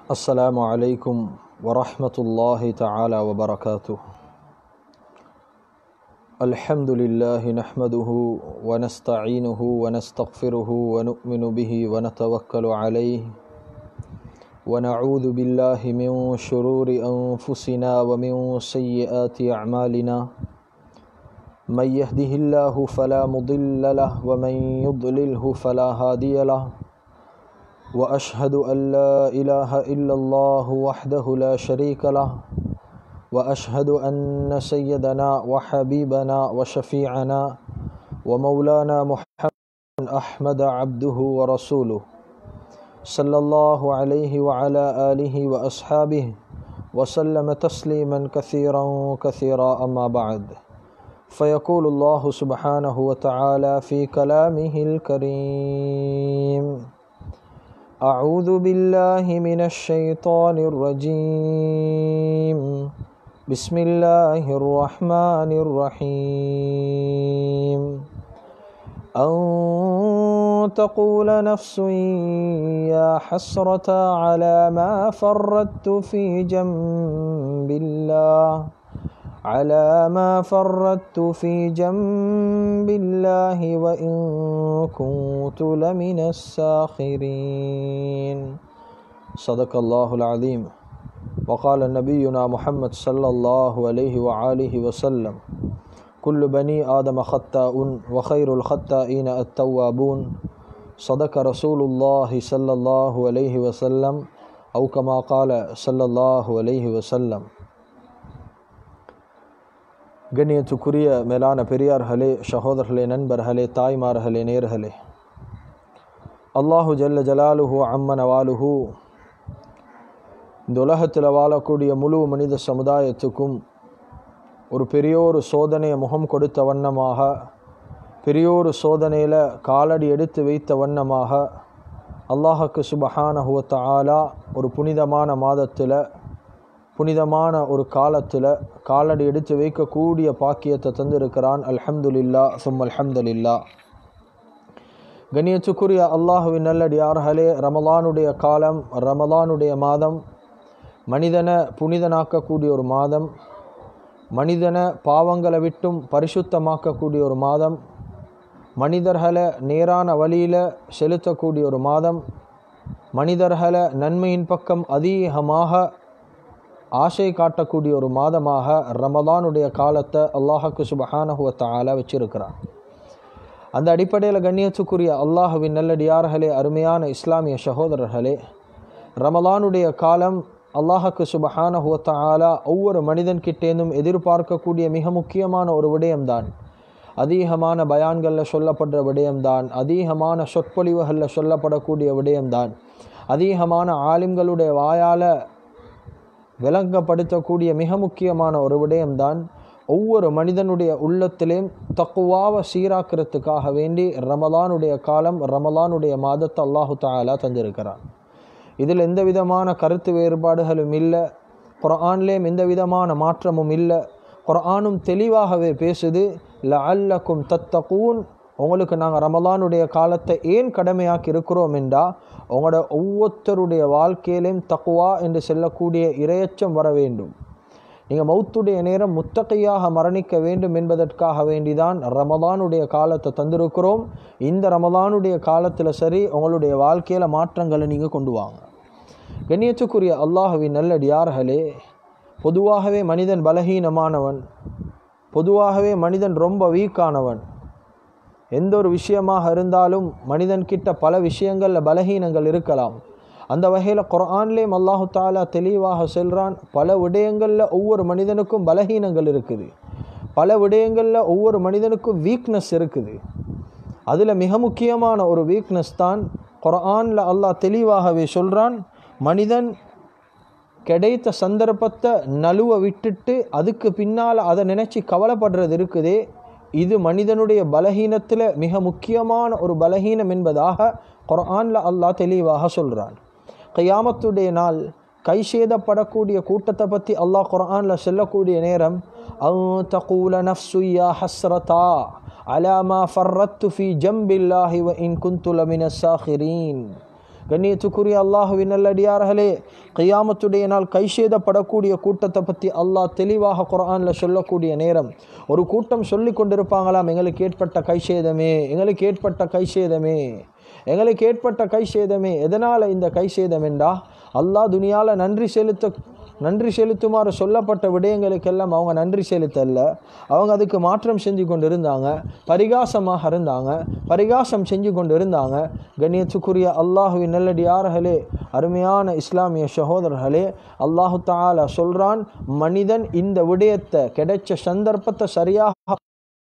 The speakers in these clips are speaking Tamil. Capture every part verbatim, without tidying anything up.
السلام عليكم ورحمة الله تعالى وبركاته. الحمد لله نحمده ونستعينه ونستغفره ونؤمن به ونتوكل عليه ونعوذ بالله من شرور أنفسنا ومن سيئات أعمالنا. من يهده الله فلا مضل له ومن يضلله فلا هادي له، وأشهد أن لا إله إلا الله وحده لا شريك له، وأشهد أن سيدنا وحبيبنا وشفيعنا ومولانا محمد أحمد عبده ورسوله صلى الله عليه وعلى آله وأصحابه وسلم تسليما كثيرا كثيرا. أما بعد، فيقول الله سبحانه وتعالى في كلامه الكريم: أعوذ بالله من الشيطان الرجيم، بسم الله الرحمن الرحيم. أن تقول نفس يا حسرة على ما فرطت في جنب الله على ما فرطت في جنب الله وإن كنت لمن الساخرين. صدق الله العظيم. وقال نبينا محمد صلى الله عليه وآله وسلم: كل بني آدم خطاء وخير الخطائين التوابون. صدق رسول الله صلى الله عليه وسلم أو كما قال صلى الله عليه وسلم. கண்ணியத்துக்குரிய மேலான பெரியார்களே, சகோதரர்களே, நண்பர்களே, தாய்மார்களே, நேர்களே, அல்லாஹு ஜல்ல ஜலாலுஹு அம்மன வாலுஹு இந்த உலகத்தில் வாழக்கூடிய முழு மனித சமுதாயத்துக்கும் ஒரு பெரியோரு சோதனையை முகம் கொடுத்த வண்ணமாக, பெரியோரு சோதனையில் காலடி எடுத்து வைத்த வண்ணமாக அல்லாஹுக்கு சுபஹானஹு வ தஆலா ஒரு புனிதமான மாதத்தில், புனிதமான ஒரு காலத்தில் காலடி எடுத்து வைக்கக்கூடிய பாக்கியத்தை தந்திருக்கிறான். அல்ஹம்துலில்லாஹ் சும் அல்ஹம்துலில்லாஹ். கண்ணியத்துக்குரிய அல்லாஹுவின் நல்லடியார்களே, ரமலானுடைய காலம், ரமலானுடைய மாதம் மனிதனை புனிதனாக்கக்கூடிய ஒரு மாதம், மனிதனை பாவங்களை விட்டும் பரிசுத்தமாக்கக்கூடிய ஒரு மாதம், மனிதர்களை நேரான வழியில் செலுத்தக்கூடிய ஒரு மாதம், மனிதர்களை நன்மையின் பக்கம் அதிகமாக ஆசை காட்டக்கூடிய ஒரு மாதமாக ரமலானுடைய காலத்தை அல்லாஹுக்கு சுபஹானஹு வ தஆலா வச்சிருக்கிறான். அந்த அடிப்படையில் கண்ணியத்துக்குரிய அல்லாஹுவின் நல்லடியார்களே, அருமையான இஸ்லாமிய சகோதரர்களே, ரமலானுடைய காலம் அல்லாஹுக்கு சுபஹானஹு வ தஆலா ஒவ்வொரு மனிதன்கிட்டேந்தும் எதிர்பார்க்கக்கூடிய மிக முக்கியமான ஒரு விடயம்தான். அதிகமான பயான்களில் சொல்லப்படுற விடயம்தான், அதிகமான சொற்பொழிவுகளில் சொல்லப்படக்கூடிய விடயம்தான், அதிகமான ஆலிம்களுடைய வாயால் விளங்கப்படுத்தக்கூடிய மிக முக்கியமான ஒரு விடயம்தான். ஒவ்வொரு மனிதனுடைய உள்ளத்திலேயும் தக்குவாவை சீராக்கிறதுக்காக வேண்டி ரமலானுடைய காலம், ரமலானுடைய மாதத்தை அல்லாஹு தஆலா தந்திருக்கிறான். இதில் எந்த விதமான கருத்து வேறுபாடுகளும் இல்லை, குர்ஆன்லேயும் எந்த விதமான மாற்றமும் இல்லை. குர்ஆனும் தெளிவாகவே பேசுது, லஅல்லக்கும் தத்தகூன். உங்களுக்கு நாங்கள் ரமலானுடைய காலத்தை ஏன் கடமையாக்கி இருக்கிறோம் என்றா, உங்களோட ஒவ்வொருத்தருடைய வாழ்க்கையிலையும் தக்குவா என்று சொல்லக்கூடிய இரையச்சம் வர வேண்டும். நீங்கள் மௌத்துடைய நேரம் முத்தகையாக மரணிக்க வேண்டும் என்பதற்காக வேண்டிதான் ரமலானுடைய காலத்தை தந்திருக்கிறோம். இந்த ரமலானுடைய காலத்தில் சரி உங்களுடைய வாழ்க்கையில் மாற்றங்களை நீங்கள் கொண்டு வாங்க. கண்ணியத்துக்குரிய அல்லாஹுவின் நல்லடியார்களே, பொதுவாகவே மனிதன் பலகீனமானவன், பொதுவாகவே மனிதன் ரொம்ப வீக்கானவன். எந்த ஒரு விஷயமாக இருந்தாலும் மனிதன்கிட்ட பல விஷயங்களில் பலகீனங்கள் இருக்கலாம். அந்த வகையில் குர்ஆன்லேயும் அல்லாஹு தஆலா தெளிவாக சொல்கிறான், பல விடயங்களில் ஒவ்வொரு மனிதனுக்கும் பலகீனங்கள் இருக்குது, பல விடயங்களில் ஒவ்வொரு மனிதனுக்கும் வீக்னஸ் இருக்குது. அதில் மிக முக்கியமான ஒரு வீக்னஸ் தான் குர்ஆனில் அல்லாஹ் தெளிவாகவே சொல்கிறான், மனிதன் கிடைத்த சந்தர்ப்பத்தை நழுவ விட்டுட்டு அதுக்கு பின்னால் அதை நினச்சி கவலைப்படுறது இருக்குதே, இது மனிதனுடைய பலகீனத்தில் மிக முக்கியமான ஒரு பலகீனம் என்பதாக குர்ஆனில் அல்லாஹ் தெளிவாக சொல்கிறான். கியாமத்துடைய நாள் கை சேதப்படக்கூடிய கூட்டத்தை பற்றி அல்லாஹ் குர்ஆனில் சொல்லக்கூடிய நேரம், அன் தகூல நஃப்சு யா ஹஸ்ரதா அலா மா ஃபர்ரத்து ஃபீ ஜம்பில்லாஹி வ இன் குன்து லமின ஸாகிரீன். கண்ணியத்துக்குரிய அல்லாஹுவின் நல்லடியார்களே, கியாமத்துடைய நாள் கைசேதப்படக்கூடிய கூட்டத்தை பற்றி அல்லாஹ் தெளிவாக குர்ஆனில் சொல்லக்கூடிய நேரம் ஒரு கூட்டம் சொல்லி கொண்டிருப்பாங்களாம், எங்களுக்கு ஏற்பட்ட கைசேதமே, எங்களுக்கு ஏற்பட்ட கைசேதமே, எங்களுக்கு ஏற்பட்ட கைசேதமே. எதனால் இந்த கைசேதம் என்றா, அல்லாஹ் துனியாவில் நன்றி செலுத்த நன்றி செலுத்துமாறு சொல்லப்பட்ட விடயங்களுக்கெல்லாம் அவங்க நன்றி செலுத்தல்ல, அவங்க அதுக்கு மாற்றம் செஞ்சு கொண்டு இருந்தாங்க, பரிகாசமாக இருந்தாங்க, பரிகாசம் செஞ்சு கொண்டு இருந்தாங்க. கண்ணியத்துக்குரிய அல்லாஹுவின் நல்லடியார்களே, அருமையான இஸ்லாமிய சகோதரர்களே, அல்லாஹு தஆலா சொல்றான், மனிதன் இந்த விடயத்தை கிடைச்ச சந்தர்ப்பத்தை சரியாக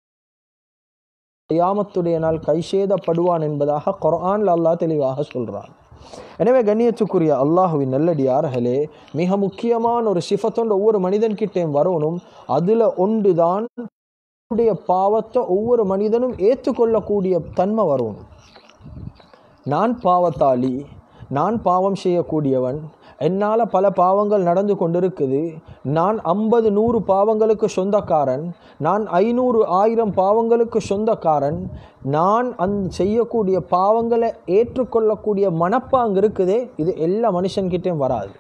கியாமத்துடைய நாள் கைசேதப்படுவான் என்பதாக குர்ஆன்ல அல்லாஹ் தெளிவாக சொல்றான். எனவே கண்ணியத்துக்குரிய அல்லாஹுவின் நல்லடியார்களே, மிக முக்கியமான ஒரு சிஃபத்தொண்டு ஒவ்வொரு மனிதன்கிட்டையும் வரணும். அதில் ஒன்று தான் பாவத்தை ஒவ்வொரு மனிதனும் ஏற்றுக்கொள்ளக்கூடிய தன்மை வரணும். நான் பாவத்தாளி, நான் பாவம் செய்யக்கூடியவன், என்னால் பல பாவங்கள் நடந்து கொண்டிருக்குது, நான் ஐம்பது நூறு பாவங்களுக்கு சொந்தக்காரன், நான் ஐநூறு ஆயிரம் பாவங்களுக்கு சொந்தக்காரன், நான் அந் செய்யக்கூடிய பாவங்களை ஏற்றுக்கொள்ளக்கூடிய மனப்பாங்கு இருக்குதே, இது எல்லா மனுஷன்கிட்டையும் வராது,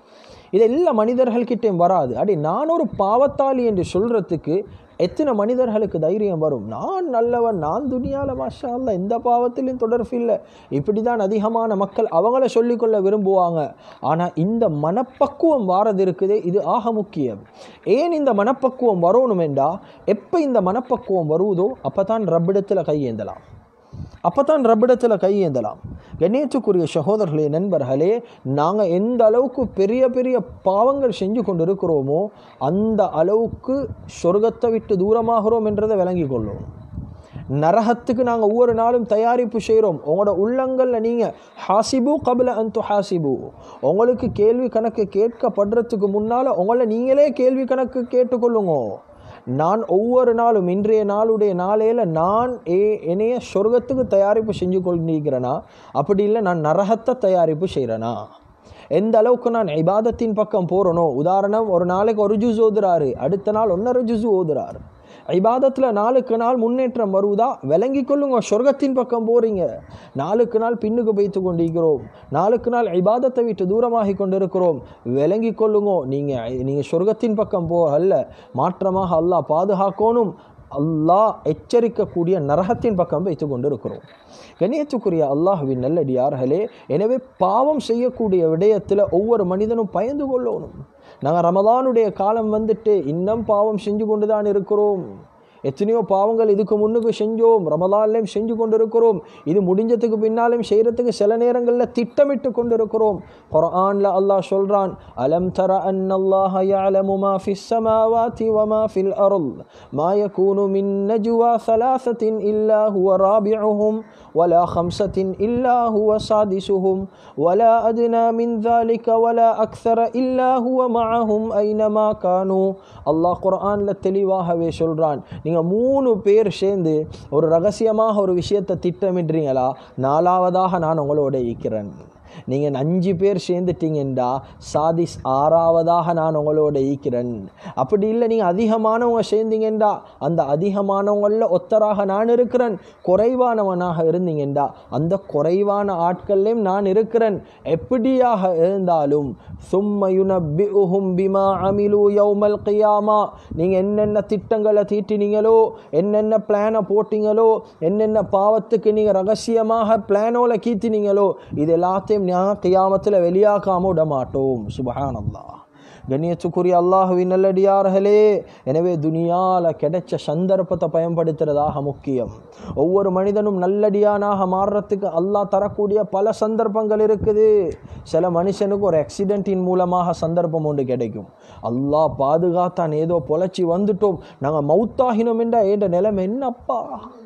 இது எல்லா மனிதர்கள்கிட்டையும் வராது. அடி நான் ஒரு பாவத்தாளி என்று சொல்கிறதுக்கு எத்தனை மனிதர்களுக்கு தைரியம் வரும்? நான் நல்லவன், நான் துனியாவில் மாஷா அல்லாஹ் எந்த பாவத்திலையும் தொடர்பு இல்லை, இப்படி தான் அதிகமான மக்கள் அவங்கள சொல்லிக்கொள்ள விரும்புவாங்க. ஆனால் இந்த மனப்பக்குவம் வாரது இருக்குதே, இது ஆக முக்கியம். ஏன் இந்த மனப்பக்குவம் வரணும் என்றா, எப்போ இந்த மனப்பக்குவம் வருவதோ அப்போ தான் ரப்பிடத்தில் கையேந்தலாம், அப்போ தான் ரப்பிடத்தில் கையேந்தலாம். கண்ணியத்துக்குரிய சகோதரர்களே, நண்பர்களே, நாங்கள் எந்த அளவுக்கு பெரிய பெரிய பாவங்கள் செஞ்சு கொண்டு இருக்கிறோமோ அந்த அளவுக்கு சொர்க்கத்தை விட்டு தூரமாகிறோம் என்றதை விளங்கி கொள்ளும். நரகத்துக்கு நாங்கள் ஒவ்வொரு நாளும் தயாரிப்பு செய்கிறோம். உங்களோட உள்ளங்களில் நீங்கள் ஹாசிபு கபில அந்து ஹாசிபு, உங்களுக்கு கேள்வி கணக்கு கேட்கப்படுறதுக்கு முன்னால் உங்களை நீங்களே கேள்வி கணக்கு கேட்டுக்கொள்ளுங்க. நான் ஒவ்வொரு நாளும் இன்றைய நாளுடைய நாளையில் நான் ஏ என்னைய சொர்க்கத்துக்கு தயாரிப்பு செஞ்சு கொண்டிருக்கிறேனா, அப்படி இல்லை நான் நரகத்தை தயாரிப்பு செய்கிறேனா, எந்த அளவுக்கு நான் இபாதத்தின் பக்கம் போகிறனோ. உதாரணம், ஒரு நாளைக்கு ஒரு ஜுஸ் ஓதுறாரு, அடுத்த நாள் ஒன்றரை ஜுஸ் ஓதுறாரு. இபாதத்தில் நாளுக்கு நாள் முன்னேற்றம் வருவதா, விளங்கி கொள்ளுங்க. சொர்க்கத்தின் பக்கம் போகிறீங்க, நாளுக்கு நாள் பின்னுக்கு வைத்து கொண்டிருக்கிறோம், நாளுக்கு நாள் இபாதத்தை விட்டு தூரமாகி கொண்டிருக்கிறோம். விளங்கி கொள்ளுங்க, நீங்கள் நீங்கள் சொர்க்கத்தின் பக்கம் போ அல்ல, மாற்றமாக அல்லாஹ் பாதுகாக்கணும், அல்லாஹ் எச்சரிக்கக்கூடிய நரகத்தின் பக்கம் வைத்து கொண்டு இருக்கிறோம். கண்ணியத்துக்குரிய அல்லாஹுவின் நல்லடியார்களே, எனவே பாவம் செய்யக்கூடிய விடயத்தில் ஒவ்வொரு மனிதனும் பயந்து கொள்ளணும். நாங்கள் ரமதானுடைய காலம் வந்துட்டு இன்னும் பாவம் செஞ்சு கொண்டு தான் இருக்கிறோம். எத்தனையோ பாவங்கள் இதுக்கு முன்னுக்கு செஞ்சோம், ரமலான்லையும் செஞ்சு கொண்டு இருக்கிறோம், இது முடிஞ்சதுக்கு பின்னாலும் செய்கிறதுக்கு சில நேரங்களில் திட்டமிட்டு கொண்டு இருக்கிறோம். குர்ஆன்ல அல்லாஹ் சொல்றான், அலம் தர அன்னல்லாஹ யஅலமு மா ஃபிஸ் ஸமாவாதி வ மா ஃபில் அர்த் மா யகூனு மின் நஜ்வா ஸலாஸத்தின் இல்லா ஹுவ ராபிஉஹும் வலா ஹம்ஸத்தின் இல்லா ஹுவ சாதிஸுஹும் வலா அத்னா மின் ذلك வலா அக்ஸர இல்லா ஹுவ மஅஹும் ஐனமா கானூ. அல்லாஹ் குர்ஆன்ல தெளிவாகவே சொல்றான், நீங்கள் மூணு பேர் சேர்ந்து ஒரு ரகசியமாக ஒரு விஷயத்தை திட்டமிடுறீங்களா, நாலாவதாக நான் உங்களோட இருக்கிறேன். நீங்கள் அஞ்சு பேர் சேர்ந்துட்டீங்கண்டா சாதிஸ் ஆறாவதாக நான் உங்களோட ஈக்கிறேன். அப்படி இல்லை நீங்கள் அதிகமானவங்க சேர்ந்தீங்கண்டா அந்த அதிகமானவங்களில் ஒத்தராக நான் இருக்கிறேன். குறைவானவனாக இருந்தீங்கண்டா அந்த குறைவான ஆட்கள்லையும் நான் இருக்கிறேன். எப்படியாக இருந்தாலும் சும்ம யுனப்பிஉஹும் பிமா அமிலு யௌமல் கியாமா, நீங்கள் என்னென்ன திட்டங்களை தீட்டினீங்களோ, என்னென்ன பிளானை போட்டிங்களோ, என்னென்ன பாவத்துக்கு நீங்கள் ரகசியமாக பிளானோல கீத்தினீங்களோ, இது எல்லாத்தையும் கியாமத்தில் வெளியாக்காம விட மாட்டோம். சுப்ஹானல்லாஹ். கண்ணியத்துக்குரிய அல்லாஹுவின் நல்லடியார்களே, எனவே துனியால கிடைச்ச சந்தர்ப்பத்தை பயன்படுத்துறதாக முக்கியம். ஒவ்வொரு மனிதனும் நல்லடியானாக மாறுறதுக்கு அல்லாஹ் தரக்கூடிய பல சந்தர்ப்பங்கள் இருக்குது. சில மனுஷனுக்கு ஒரு ஆக்சிடென்ட்டின் மூலமாக சந்தர்ப்பம் ஒன்று கிடைக்கும். அல்லாஹ் பாதுகாத்தான், ஏதோ பொழைச்சி வந்துட்டோம், நாங்கள் மௌத்தாகினோம் என்றா என்ற நிலைமை என்னப்பா,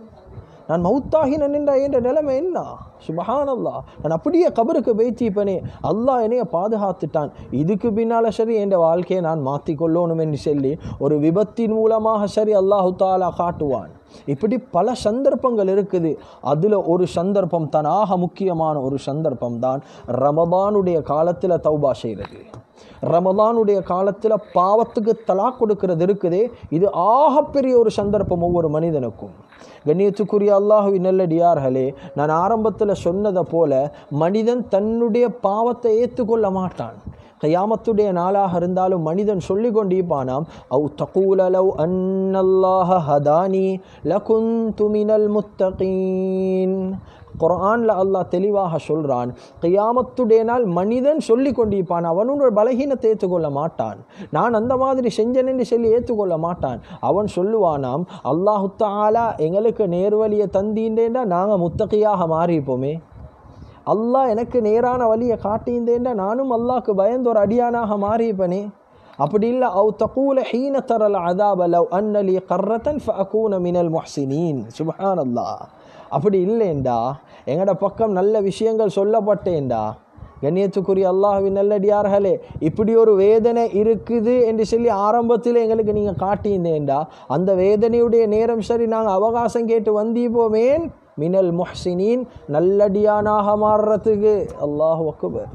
நான் மௌத்தாகினேன் என்றா என்ற நிலைமை என்ன? சுப்ஹானல்லாஹ். நான் அப்படியே கபருக்கு பேச்சிப்பனே, அல்லாஹ் என்னைய பாதுகாத்துட்டான், இதுக்கு பின்னால் சரி என் வாழ்க்கையை நான் மாற்றிக்கொள்ளணும் என்று சொல்லி ஒரு விபத்தின் மூலமாக சரி அல்லாஹு தாலா காட்டுவான். இப்படி பல சந்தர்ப்பங்கள் இருக்குது. அதில் ஒரு சந்தர்ப்பம் தான், ஆக முக்கியமான ஒரு சந்தர்ப்பம் தான் ரமதானுடைய காலத்தில் தௌபா செய்கிறது. ரமலானுடைய காலத்தில் பாவத்துக்கு தலாக் கொடுக்கிறது இருக்குதே, இது ஆகப்பெரிய ஒரு சந்தர்ப்பம் ஒவ்வொரு மனிதனுக்கும். கண்ணியத்துக்குரிய அல்லாஹுவின் நல்லடியார்களே, நான் ஆரம்பத்தில் சொன்னதை போல மனிதன் தன்னுடைய பாவத்தை ஏற்றுக்கொள்ள மாட்டான். கியாமத்துடைய நாளாக இருந்தாலும் மனிதன் சொல்லி கொண்டிருப்பானாம், அவு தகூல லவ் அன்னல்லாஹ ஹதானி லகுந்து மினல் முத்தகீன். குர்ஆன்ல அல்லாஹ் தெளிவாக சொல்றான், கியாமத்துடைய நாள் மனிதன் சொல்லி கொண்டிருப்பான், அவனோட பலகீனத்தை ஏற்றுக்கொள்ள மாட்டான், நான் அந்த மாதிரி செஞ்சேன் என்று சொல்லி ஏற்றுக்கொள்ள மாட்டான். அவன் சொல்லுவானாம், அல்லாஹு தஆலா எங்களுக்கு நேர்வழியை தந்தீண்டேண்டா நாங்கள் முத்தகியாக மாறிப்போமே, அல்லாஹ் எனக்கு நேரான வழியை காட்டியிருந்தேன்டா நானும் அல்லாஹ்க்கு பயந்த ஒரு அடியானாக மாறிப்பனே. அப்படி இல்லை, அவு தகூல ஹீன தரல் அதாப லவ் அன்னலி கர்ரத்தன் ஃபஅகூன மினல் முஹ்சினீன். சுப்ஹானல்லாஹ். அப்படி இல்லைண்டா எங்கட பக்கம் நல்ல விஷயங்கள் சொல்லப்பட்டேன்டா. கண்ணியத்துக்குரிய அல்லாஹ்வின் நல்லடியார்களே, இப்படி ஒரு வேதனை இருக்குது என்று சொல்லி ஆரம்பத்தில் எங்களுக்கு நீங்கள் காட்டியிருந்தேன்டா, அந்த வேதனையுடைய நேரம் சரி நாங்கள் அவகாசம் கேட்டு வந்தீப்போமேன் மினல் முஹ்சினீன், நல்லடியானாக மாறுறதுக்கு. அல்லாஹு அக்பர்.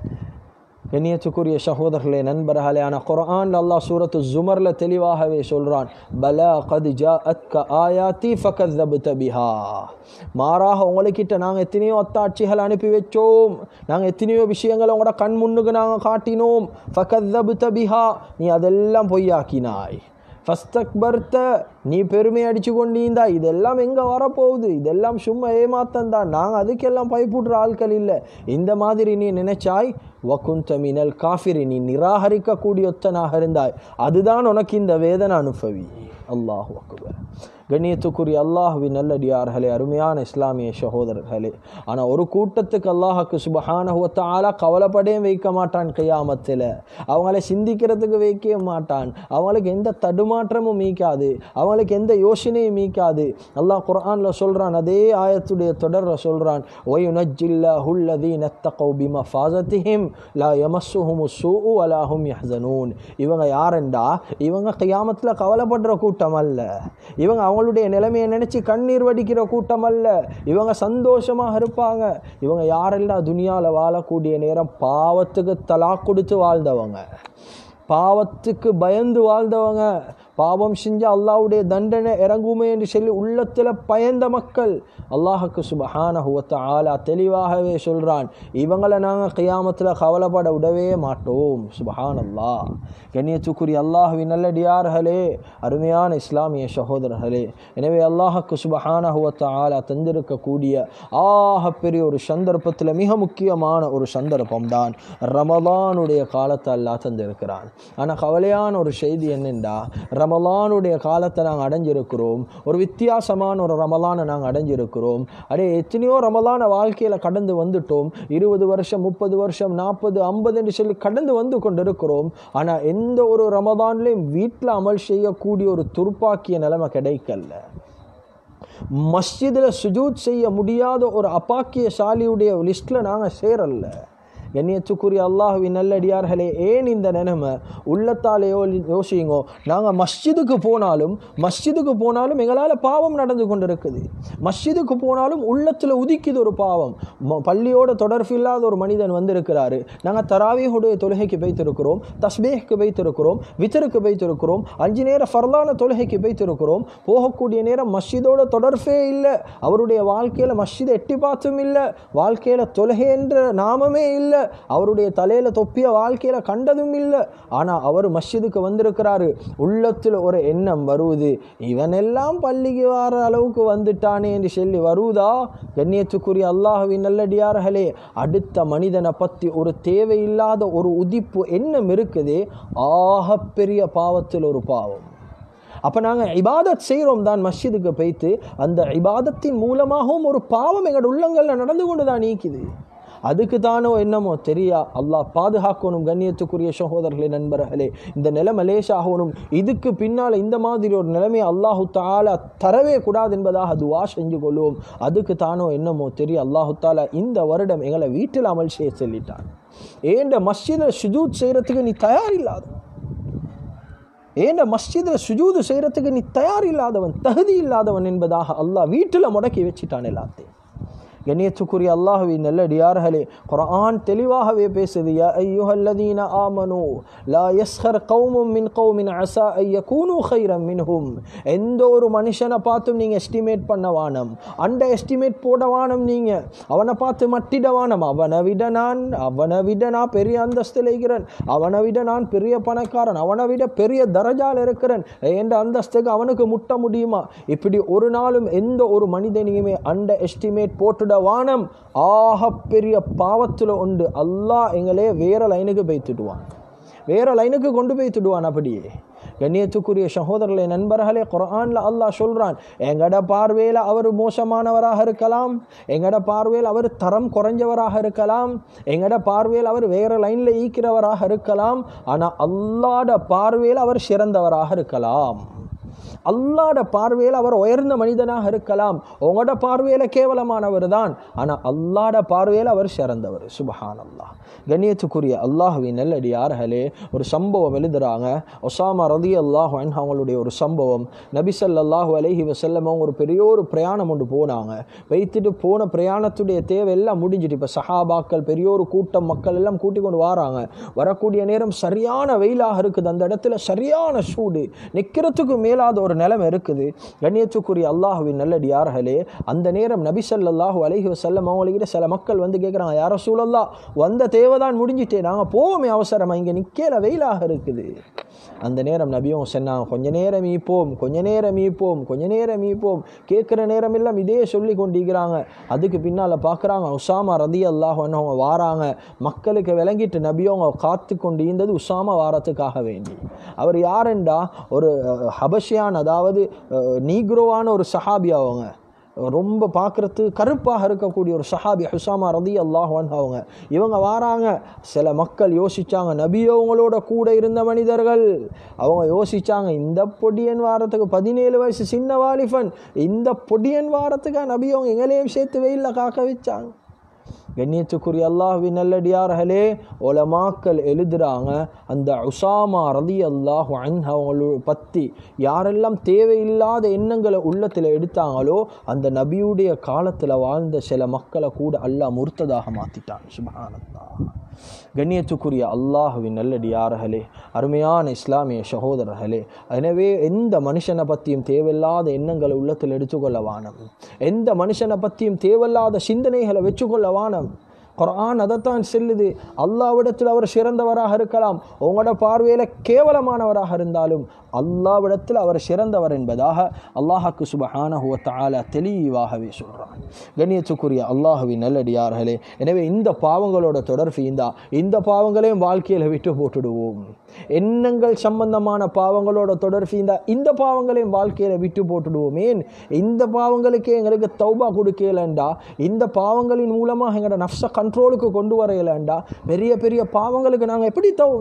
கண்ணியத்துக்குரிய சகோதரர்களே, நண்பர்களே, ஆனால் குர்ஆன் அல்லாஹ் சூரத்து ஜுமரில் தெளிவாகவே சொல்கிறான், பலா கத் ஜாஅத்க ஆயாத்தி ஃபகஸ்ஸப்த பிஹா. மாறாக உங்களுக்கிட்ட நாங்கள் எத்தனையோ அத்தாட்சிகள் அனுப்பி வச்சோம், நாங்கள் எத்தனையோ விஷயங்களை உங்களோட கண் முன்னுக்கு நாங்கள் காட்டினோம். ஃபகஸ்ஸப்த பிஹா, நீ அதெல்லாம் பொய்யாக்கினாய். ஃபஸ்தக்பர்த, நீ பெருமை அடிச்சு கொண்டீந்தா. இதெல்லாம் எங்கே வரப்போகுது, இதெல்லாம் சும்மா ஏமாத்தந்தான், நாங்கள் அதுக்கெல்லாம் பயப்படுற ஆட்கள் இல்லை. இந்த மாதிரி நீ நினைச்சாய். வகுந்த மினல் காஃபிரி, நீ நிராகரிக்கக்கூடியொத்தனாக இருந்தாய், அதுதான் உனக்கு இந்த வேதனை அனுபவி. அல்லாஹு அக்பர். கண்ணியத்துக்குரிய அல்லாஹுவின் நல்லடியார்களே, அருமையான இஸ்லாமிய சகோதரர்களே, ஆனால் ஒரு கூட்டத்துக்கு அல்லாஹுக்கு சுப்ஹானஹு வ தஆலா கவலைப்படவே வைக்க மாட்டான். கியாமத்தில் அவங்கள சிந்திக்கிறதுக்கு வைக்க மாட்டான், அவங்களுக்கு எந்த தடுமாற்றமும் மீக்காது, அவங்களுக்கு எந்த யோசனையும் மீக்காது. அல்லாஹ் குர்ஆனில் சொல்கிறான், அதே ஆயத்துடைய தொடரில் சொல்கிறான், வயுனஜ்ஜில்லாஹு அல்லதீன தகவ் பிமஃபாஸதிஹிம் லா யமஸ்ஸுஹுமு ஸூஉ வலா ஹும் யஹ்ஸனூன். இவங்க யாரெண்டா, இவங்க கியாமத்தில் கவலைப்படுற கூட்டம் அல்ல, இவங்க அவங்களுடைய நிலைமையை நினைச்சு கண்ணீர் வடிக்கிற கூட்டம் அல்ல, இவங்க சந்தோஷமாக இருப்பாங்க. இவங்க யாரெல்லாம் துனியாவில் வாழக்கூடிய நேரம் பாவத்துக்கு தலாக் கொடுத்து வாழ்ந்தவங்க, பாவத்துக்கு பயந்து வாழ்ந்தவங்க, பாவம் செஞ்ச அல்லாஹ்வுடைய தண்டனை இறங்குமே என்று சொல்லி உள்ளத்தில் பயந்த மக்கள். அல்லாஹுக்கு சுப்ஹானஹு வ தஆலா தெளிவாகவே சொல்கிறான், இவங்களை நாங்கள் கியாமத்தில் கவலைப்பட விடவே மாட்டோம். சுப்ஹானல்லாஹ். கண்ணியத்துக்குரிய அல்லாஹ்வின் நல்லடியார்களே, அருமையான இஸ்லாமிய சகோதரர்களே, எனவே அல்லாஹுக்கு சுப்ஹானஹு வ தஆலா தந்திருக்கக்கூடிய ஆக பெரிய ஒரு சந்தர்ப்பத்தில் மிக முக்கியமான ஒரு சந்தர்ப்பம் தான் ரமலானுடைய காலத்தை அல்லாஹ் தந்திருக்கிறான். ஆனால் கவலையான ஒரு செய்தி என்னென்றா, ரமலானுடைய காலத்தை நாங்கள் அடைஞ்சிருக்கிறோம், ஒரு வித்தியாசமான ஒரு ரமலானை நாங்கள் அடைஞ்சிருக்கிறோம். அடே எத்தனையோ ரமலான வாழ்க்கையில் கடந்து வந்துட்டோம், இருபது வருஷம் முப்பது வருஷம் நாற்பது ஐம்பது என்று சொல்லி கடந்து வந்து கொண்டு இருக்கிறோம். ஆனால் எந்த ஒரு ரமலான்லையும் வீட்டில் அமல் செய்யக்கூடிய ஒரு துர்ப்பாக்கிய நிலைமை கிடைக்கல. மஸ்ஜிதில் சுஜூத் செய்ய முடியாத ஒரு அப்பாக்கியசாலியுடைய லிஸ்ட்டில் நாங்கள் சேரல. கண்ணியத்துக்குரிய அல்லாஹ்வின் நல்லடியார்களே, ஏன் இந்த நிலைமை உள்ளத்தாலே யோசிங்கோ. நாங்கள் மஸ்ஜிதுக்கு போனாலும் மஸ்ஜிதுக்கு போனாலும் எங்களால் பாவம் நடந்து கொண்டு இருக்குது. மஸ்ஜிதுக்கு போனாலும் உள்ளத்தில் உதிக்குது ஒரு பாவம். பள்ளியோட தொடர்பு இல்லாத ஒரு மனிதன் வந்திருக்கிறாரு, நாங்கள் தராவீஹுடைய தொழுகைக்கு வைத்திருக்கிறோம், தஸ்பீஹ்க்கு வைத்திருக்கிறோம், வித்தருக்கு வைத்திருக்கிறோம், அஞ்சு நேரம் ஃபர்லான தொழுகைக்கு வைத்திருக்கிறோம். போகக்கூடிய நேரம் மஸ்ஜிதோட தொடர்பே இல்லை, அவருடைய வாழ்க்கையில் மஸ்ஜிதை எட்டி பார்த்தும் இல்லை, வாழ்க்கையில் தொழுகை என்ற நாமமே இல்லை, அவருடைய தலையில தொப்பிய வாழ்க்கையில கண்டதும் இல்லை. ஆனா அவர் மஸ்ஜிதுக்கு வந்திருக்கிறாரு. உள்ளத்தில் ஒரு எண்ணம் வருவது, இவனெல்லாம் பள்ளிக்கு வர அளவுக்கு வந்துட்டானே என்று சொல்லி வருவதா? கண்ணியத்துக்குரிய அல்லாஹ்வின் நல்லடியார்களே, அடுத்த மனிதனை பற்றி ஒரு தேவையில்லாத ஒரு உதிப்பு எண்ணம் இருக்குது, ஆகப்பெரிய பாவத்தில் ஒரு பாவம். அப்போ நாங்கள் இபாதத் செய்கிறோம் தான் மஸ்ஜிதுக்கு போய்த்து, அந்த இபாதத்தின் மூலமாகவும் ஒரு பாவம் எங்களோட உள்ளங்களில் நடந்து கொண்டு தான் நீக்குது. அதுக்கு தானோ என்னமோ தெரியா, அல்லாஹ் பாதுகாக்கணும். கண்ணியத்துக்குரிய சகோதரர்களே, நண்பர்களே, இந்த நிலைமை லேசாகணும். இதுக்கு பின்னால் இந்த மாதிரி ஒரு நிலைமையை அல்லாஹு தஆலா தரவே கூடாது என்பதாக துவா செஞ்சு கொள்வோம். அதுக்கு தானோ என்னமோ தெரியும், அல்லாஹு தஆலா இந்த வருடம் எங்களை வீட்டில் அமல் செய்ய சொல்லிட்டான். ஏண்ட மஸ்ஜிதில் சுஜூத் செய்கிறதுக்கு நீ தயார் இல்லாதவன், ஏண்ட மஸ்ஜிதில் சுஜூது செய்கிறதுக்கு நீ தயார் இல்லாதவன், தகுதி இல்லாதவன் என்பதாக அல்லாஹ் வீட்டில் முடக்கி வச்சுட்டான் எல்லாத்தையும். கண்ணியத்துக்குரிய அல்லாஹ்வின் நல்லடியார்களே, குர்ஆன் தெளிவாகவே பேசுது, யா அய்யுஹல்லதீன ஆமனூ லா யஸ்ஹர் கௌமும் மின் கௌமின் அஸா அன் யகூனூ கைரம் மின்ஹும். எந்த ஒரு மனுஷனை பார்த்தும் நீங்க எஸ்டிமேட் பண்ண வானம், அண்டர் எஸ்டிமேட் போட வானம், நீங்க அவனை பார்த்து மட்டிட வானம். அவனை விட நான் அவனை விட நான் பெரிய அந்தஸ்தில் இருக்கிறேன், அவனை விட நான் பெரிய பணக்காரன், அவனை விட பெரிய தரஜால் இருக்கிறேன் என்ற அந்தஸ்துக்கு அவனுக்கு முட்ட முடியுமா? இப்படி ஒரு நாளும் எந்த ஒரு மனிதனையுமே அண்டர் எஸ்டிமேட் போட்டு வானம். ஆக பெரிய பாவத்துல உண்டு. அல்லாஹ் எங்களே வேற லைனுக்கு போய்த்துடுவான், வேற லைனுக்கு கொண்டு போய்த்துடுவான். அப்படியே கண்ணியத்துக்குரிய சகோதரர்களே, நண்பர்களே, குர்ஆன்ல அல்லாஹ் சொல்றான், எங்கட பார்வையில் அவர் மோசமானவராக இருக்கலாம், எங்கட பார்வையில் அவர் தரம் குறைஞ்சவராக இருக்கலாம், எங்கட பார்வையில் அவர் வேற லைன்ல ஈக்கிறவராக இருக்கலாம். ஆனா அல்லாஹ்ட பார்வையில் அவர் சிறந்தவராக இருக்கலாம். அல்லாஹ்ட பார்வையில் அவர் உயர்ந்த மனிதனாக இருக்கலாம். உங்களோட பார்வையில கேவலமானவர் தான், ஆனா அல்லாஹ்ட பார்வையில் அவர் சிறந்தவர். சுப்ஹானல்லாஹ். கண்ணியத்துக்குரிய அல்லாஹ்வின் நல்லடியார்களே, ஒரு சம்பவம் எழுதுறாங்க. உஸாமா ரலியல்லாஹு அன்ஹு அவங்களுடைய ஒரு சம்பவம். நபி ஸல்லல்லாஹு அலைஹி வஸல்லம் அவங்க ஒரு பெரிய ஒரு பிரயாணம் கொண்டு போனாங்க. வைத்துட்டு போன பிரயாணத்துடைய தேவை எல்லாம் முடிஞ்சிட்டு இப்போ சஹாபாக்கள் பெரிய ஒரு கூட்டம் மக்கள் எல்லாம் கூட்டி கொண்டு வராங்க. வரக்கூடிய நேரம் சரியான வெயிலாக இருக்குது. அந்த இடத்துல சரியான சூடு, நிற்கிறதுக்கு மேலாத ஒரு நிலைமை இருக்குது. கண்ணியத்துக்குரிய அல்லாஹ்வின் நல்லடியார்களே, அந்த நேரம் நபி ஸல்லல்லாஹு அலைஹி வஸல்லம் அவங்கள்கிட்ட சில மக்கள் வந்து கேட்குறாங்க, யா ரசூலல்லாஹ், வந்த தேவைதான் முடிஞ்சிட்டே, நாங்கள் போவோமே அவசரமா, இங்கே நிற்கல வெயிலாக இருக்குது. அந்த நேரம் நபியும் சொன்னாங்க, கொஞ்ச நேரம் ஈப்போம், கொஞ்ச நேரம் ஈப்போம், கொஞ்ச நேரம் ஈப்போம். கேட்குற நேரம் எல்லாம் இதே சொல்லி கொண்டிருக்கிறாங்க. அதுக்கு பின்னால் பார்க்குறாங்க, உஸாமா ரலியல்லாஹு அன்ஹு அவங்க வாராங்க. மக்களுக்கு விளங்கிட்டு நபியும் அவங்க காத்து கொண்டு இருந்தது உஸாமா வாரத்துக்காக வேண்டி. அவர் யாருண்டா, ஒரு ஹபஷியான, அதாவது நீக்ரோவான ஒரு சஹாபி. அவங்க ரொம்ப பார்க்குறது கருப்பாக இருக்கக்கூடிய ஒரு சஹாபி உஸாமா ரலியல்லாஹு அன்ஹு அவங்க. இவங்க வாராங்க. சில மக்கள் யோசிச்சாங்க, நபி அவங்களோட கூட இருந்த மனிதர்கள் அவங்க யோசிச்சாங்க, இந்த பொடியன் வாரத்துக்கு பதினேழு வயசு சின்ன வாலிபன், இந்த பொடியன் வாரத்துக்காக நபி அவங்க எங்களையும் சேர்த்து வெயிலில் காக்க வச்சாங்க. கண்ணியத்துக்குரிய அல்லாஹ்வின் நல்லடியார்களே, உலமாக்கள் எழுதுறாங்க, அந்த உஸாமா ரலியல்லாஹு அன்ஹு அவங்கள பற்றி யாரெல்லாம் தேவையில்லாத எண்ணங்களை உள்ளத்தில் எடுத்தாங்களோ அந்த நபியுடைய காலத்தில் வாழ்ந்த சில மக்களை கூட அல்லாஹ் முர்த்ததாக மாற்றிட்டான். சுப்ஹானல்லாஹ். கண்ணியத்துக்குரிய அல்லாஹ்வின் நல்லடியார்களே, அருமையான இஸ்லாமிய சகோதரர்களே, எனவே எந்த மனுஷனை பற்றியும் தேவையில்லாத எண்ணங்களை உள்ளத்தில் எடுத்துக்கொள்ள வானம், எந்த மனுஷனை பற்றியும் தேவையில்லாத சிந்தனைகளை வச்சுக்கொள்ள வானம். குர்ஆன் அதைத்தான் செல்லுது. அல்லாஹ்விடத்தில் அவர் சிறந்தவராக இருக்கலாம், உங்களோட பார்வையில் கேவலமானவராக இருந்தாலும் அல்லாஹ்விடத்தில் அவர் சிறந்தவர் என்பதாக அல்லாஹ்வுக்கு சுப்ஹானஹு வ தஆலா தெளிவாகவே சொல்றான். கண்ணியத்துக்குரிய அல்லாஹ்வின் நல்லடியார்களே, எனவே இந்த பாவங்களோட தொடர்பு இந்த இந்த பாவங்களையும் வாழ்க்கையில் விட்டு போட்டுடுவோம். எண்ணங்கள் சம்பந்தமான பாவங்களோட தொடர்பு இந்த இந்த பாவங்களையும் வாழ்க்கையில் விட்டு போட்டுடுவோம். ஏன் இந்த பாவங்களுக்கே எங்களுக்கு தௌபா கொடுக்கலண்டா, இந்த பாவங்களின் மூலமாக எங்களோட நஃப்ஸை கண்ட்ரோலுக்கு கொண்டு வரையலண்டா, பெரிய பெரிய பாவங்களுக்கு நாங்கள் எப்படி தௌ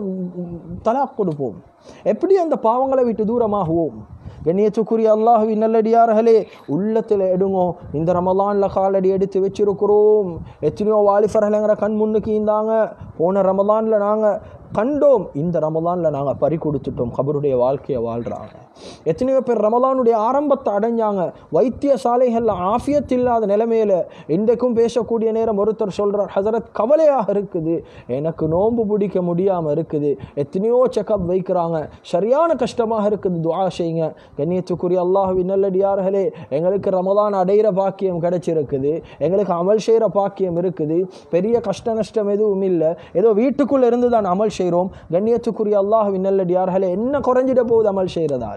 தலாக் கொடுப்போம்? எப்படி அந்த பாவங்களை விட்டு தூரமாகுவோம்? கண்ணியத்துக்குரிய அல்லாஹ்வின் நல்லடியார்களே, உள்ளத்தில் எடுங்கோ, இந்த ரமலானில் காலடி எடுத்து வச்சிருக்கிறோம். எத்தனையோ வாலிபர்கள் எங்களை கண் முன்னுக்கு இருந்தாங்க. போன ரமலானில் நாங்கள் கண்டோம், இந்த ரமலானில் நாங்கள் பறி கொடுத்துட்டோம், கபருடைய வாழ்க்கையை வாழ்கிறாங்க. எத்தனையோ பேர் ரமலானுடைய ஆரம்பத்தை அடைஞ்சாங்க, வைத்தியசாலைகளில் ஆஃபியத் இல்லாத நிலைமையில். இன்றைக்கும் பேசக்கூடிய நேரம் ஒருத்தர் சொல்கிறார், ஹஸரத் கவலையாக இருக்குது, எனக்கு நோன்பு பிடிக்க முடியாமல் இருக்குது, எத்தனையோ செக்கப் வைக்கிறாங்க, சரியான கஷ்டமாக இருக்குது, துஆ செய்யுங்க. கண்ணியத்துக்குரிய அல்லாஹ்வின் நல்லடியார்களே, எங்களுக்கு ரமலான் அடைகிற பாக்கியம் கிடைச்சிருக்குது, எங்களுக்கு அமல் செய்கிற பாக்கியம் இருக்குது, பெரிய கஷ்ட நஷ்டம் எதுவும் இல்லை, ஏதோ வீட்டுக்குள்ளே இருந்து தான் அமல் செய்கிறோம். கண்ணியத்துக்குரிய அல்லாஹ்வின் நல்லடியார்களே, என்ன குறைஞ்சிட போகுது? அமல் செய்கிறதால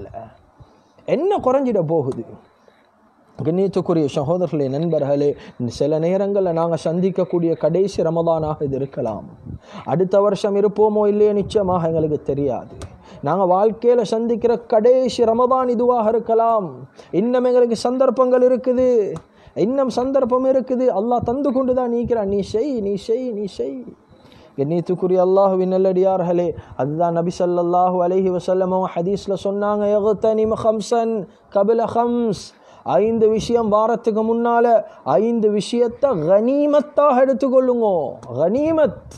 என்ன குறைஞ்சிட போகுது? கண்ணியத்துக்குரிய சகோதரர்களே, நண்பர்களே, சில நேரங்களில் நாங்கள் சந்திக்கக்கூடிய கடைசி ரமதானாக இது இருக்கலாம். அடுத்த வருஷம் இருப்போமோ இல்லையோ நிச்சயமாக எங்களுக்கு தெரியாது. நாங்கள் வாழ்க்கையில் சந்திக்கிற கடைசி ரமதான் இதுவாக இருக்கலாம். இன்னும் எங்களுக்கு சந்தர்ப்பங்கள் இருக்குது, இன்னும் சந்தர்ப்பம் இருக்குது. அல்லாஹ் தந்து கொண்டு தான் நீக்கிறான். நீ செய், நீ செய், நீ செய். கண்ணியத்துக்குரிய அல்லாஹ்வின் நல்லடியார்களே, அதுதான் நபி ஸல்லல்லாஹு அலைஹி வஸல்லம் ஹதீஸ்ல சொன்னாங்க, யக்தனிம் ஹம்ஸன் கபில ஹம்ஸ். ஐந்து விஷயம் வாரத்துக்கு முன்னால ஐந்து விஷயத்தை கனீமத்தாக எடுத்துக்கொள்ளுங்க. கனீமத்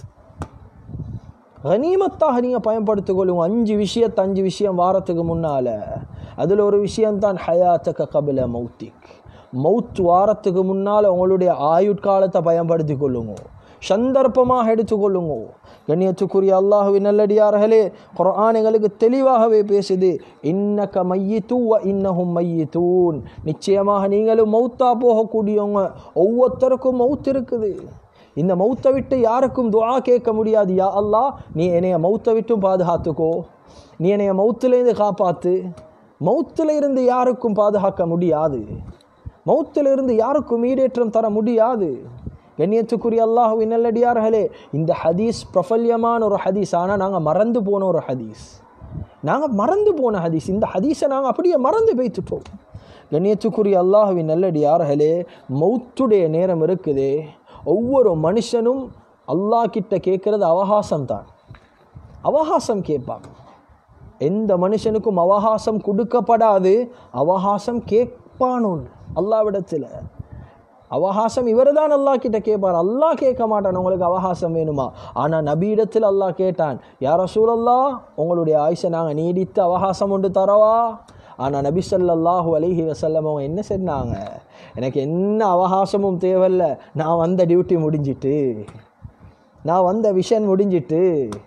கனீமத்தாக நீங்கள் பயன்படுத்திக்கொள்ளுங்க. அஞ்சு விஷயத்தை அஞ்சு விஷயம் வாரத்துக்கு முன்னால். அதில் ஒரு விஷயம்தான் ஹயாத்தக கபில மௌத்திக். மவுத் வாரத்துக்கு முன்னால் உங்களுடைய ஆயுட்காலத்தை பயன்படுத்தி கொள்ளுங்க, சந்தர்ப்பமாக எடுத்துக்கொள்ளுங்க. கண்ணியத்துக்குரிய அல்லாஹ்வின் நல்லடியார்களே, குர்ஆன் எங்களுக்கு தெளிவாகவே பேசுது. இன்னக மையித்து வ இன்னஹும் மையித்தூன், நிச்சயமாக நீங்களும் மௌத்தா போகக்கூடியவங்க. ஒவ்வொருத்தருக்கும் மௌத் இருக்குது. இந்த மௌத்தை விட்டு யாருக்கும் துஆ கேட்க முடியாது. யா அல்லாஹ், நீ என்னைய மௌத்தை விட்டும் பாதுகாத்துக்கோ, நீ என்னைய மௌத்திலேருந்து காப்பாற்று. மௌத்தில் இருந்து யாருக்கும் பாதுகாக்க முடியாது, மௌத்தில் இருந்து யாருக்கும் ஈடேற்றம் தர முடியாது. கண்ணியத்துக்குரிய அல்லாஹ்வின் நல்லடியார்களே, இந்த ஹதீஸ் பிரபல்யமான ஒரு ஹதீஸ், ஆனால் நாங்கள் மறந்து போன ஒரு ஹதீஸ், நாங்கள் மறந்து போன ஹதீஸ். இந்த ஹதீஸை நாங்கள் அப்படியே மறந்து வைத்துட்டோம். கண்ணியத்துக்குரிய அல்லாஹ்வின் நல்லடியார்களே, மௌத்துடைய நேரம் இருக்குதே, ஒவ்வொரு மனுஷனும் அல்லாஹ் கிட்ட கேட்கறது அவகாசம் தான். அவகாசம் கேட்பாங்க. எந்த மனுஷனுக்கும் அவகாசம் கொடுக்கப்படாது, அவகாசம் கேட்பானோன் அல்லாஹ்விடத்தில். அவகாசம் இவர் தான் அல்லாஹ் கிட்ட கேட்பார், அல்லாஹ் கேட்க மாட்டான் உங்களுக்கு அவகாசம் வேணுமா. ஆனால் நபியிடத்தில் அல்லாஹ் கேட்டான், யா ரசூலல்லாஹ், உங்களுடைய ஆயுசை நாங்கள் நீடித்து அவகாசம் ஒன்று தரவா. ஆனால் நபி ஸல்லல்லாஹு அலைஹி வஸல்லம் அவங்க என்ன சொன்னாங்க, எனக்கு என்ன அவகாசமும் தேவையில்லை, நான் வந்த டியூட்டி முடிஞ்சிட்டு, நான் வந்த விஷன் முடிஞ்சிட்டு,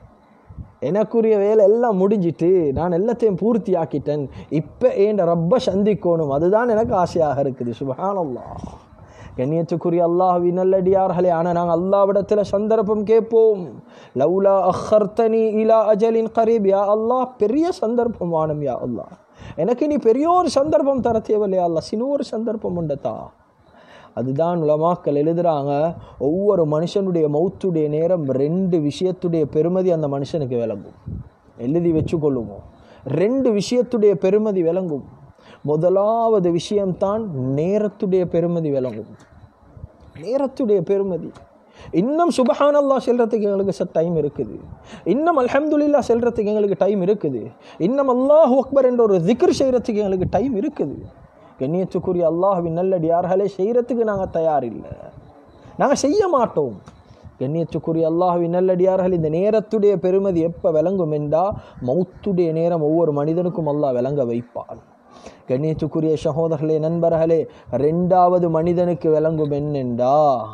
எனக்குரிய வேலை எல்லாம் முடிஞ்சிட்டு, நான் எல்லாத்தையும் பூர்த்தி ஆக்கிட்டேன், இப்போ ஏன் ரப்ப சந்திக்கணும், அதுதான் எனக்கு ஆசையாக இருக்குது. சுப்ஹானல்லாஹ். கண்ணியத்துக்குரிய அல்லாஹ்வின் நல்லடியார்களே, ஆனால் நாங்கள் அல்லாஹ்விடத்தில் சந்தர்ப்பம் கேட்போம். லவ்லா அஹர்தனி இலா அஜலின் கரீப், யா அல்லாஹ் பெரிய சந்தர்ப்பம் வானம், யா அல்லாஹ் எனக்கு நீ பெரிய ஒரு சந்தர்ப்பம் தர தேவையில்லையா அல்லாஹ், சின்ன ஒரு சந்தர்ப்பம் உண்டத்தா. அதுதான் உலமாக்கள் எழுதுகிறாங்க, ஒவ்வொரு மனுஷனுடைய மௌத்துடைய நேரம் ரெண்டு விஷயத்துடைய பெருமதி அந்த மனுஷனுக்கு விளங்கும். எழுதி வச்சுக்கொள்ளுங்க, ரெண்டு விஷயத்துடைய பெருமதி விளங்கும். முதலாவது விஷயம்தான் நேரத்துடைய பெருமதி விளங்கும். நேரத்துடைய பெருமதி. இன்னும் சுப்ஹானல்லாஹ் செல்றதுக்கு எங்களுக்கு டைம் இருக்குது, இன்னும் அல்ஹம்துலில்லாஹ் செல்றதுக்கு எங்களுக்கு டைம் இருக்குது, இன்னும் அல்லாஹு அக்பர் என்ற ஒரு திக்ர் செய்கிறதுக்கு எங்களுக்கு டைம் இருக்குது. கண்ணியத்துக்குரிய அல்லாஹ்வின் நல்லடியார்களே, செய்கிறதுக்கு நாங்கள் தயார் இல்லை, நாங்கள் செய்ய மாட்டோம். கண்ணியத்துக்குரிய அல்லாஹ்வின் நல்லடியார்கள், இந்த நேரத்துடைய பெருமதி எப்போ விளங்கும் என்றா, மௌத்துடைய நேரம் ஒவ்வொரு மனிதனுக்கும் அல்லாஹ் விளங்க வைப்பான். கண்ணியத்துக்குரிய சகோதரர்களே, நண்பர்களே, ரெண்டாவது மனிதனுக்கு விளங்கும் என்னென்றா,